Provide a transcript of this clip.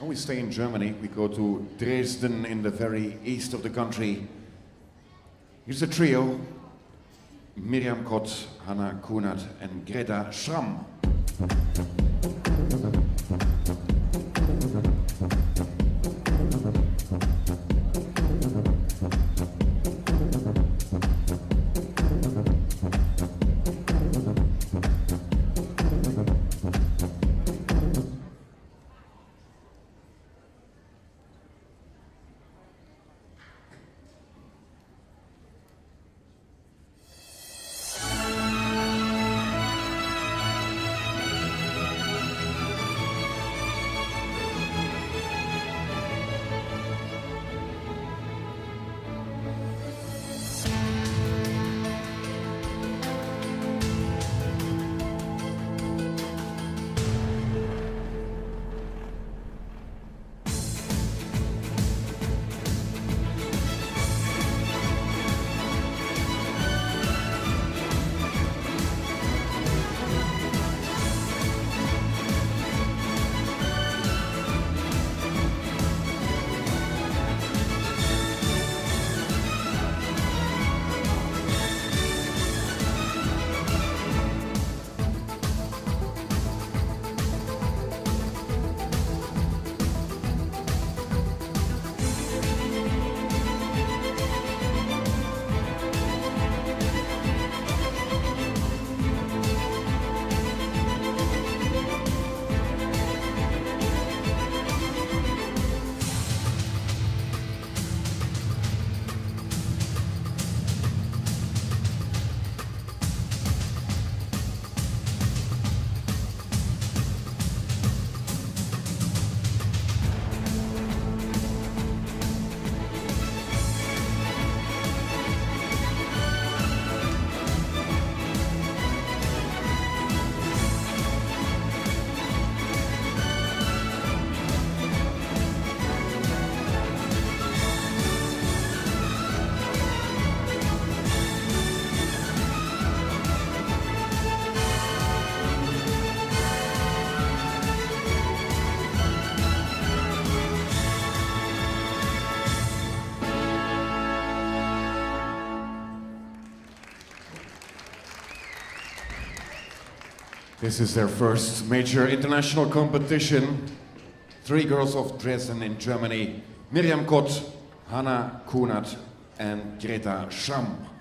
When we stay in Germany, we go to Dresden in the very east of the country. Here's a trio: Miriam, KOTT, KUHNERT and Greta, SCHRAMM. This is their first major international competition. 3 girls of Dresden in Germany: Miriam, KOTT, KUHNERT and Greta, SCHRAMM.